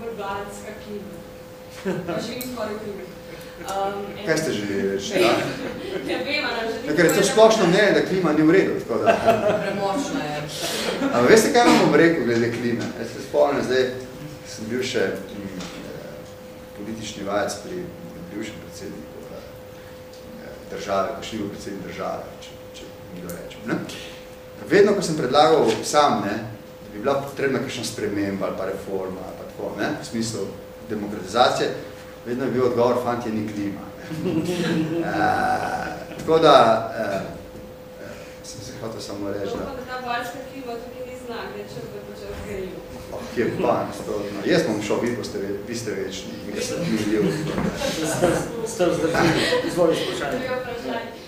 bolgarska klima. Pa živim skoraj klima. Kaj ste želeli reči? Ne vem, ali želim... Ker je to splošno mnenje, da klima ni v redu, tako da... Premočna je. Ampak veste, kaj vam bom rekel glede klime? Jaz se spomnim, zdaj sem bil še politični vajec pri bivšem predsedniku države, ko šli v predsednik države, če mi ga rečem. Ne? Vedno, ko sem predlagal sam, ne, da bi bila potrebna kakšna sprememba ali pa reforma, ali pa tako, ne, v smislu demokratizacije, vedno je bil odgovor, fantje, ni klima. Tako da, sem se hotel samo reči, da... To pa ta baljska klima tukaj ni znak, da če bo počel zgajil. Kje pa, stotno. Jaz bom šel, vi ste večni, mi se ni ljiv. Ste vzdržili, izvoli spošanje.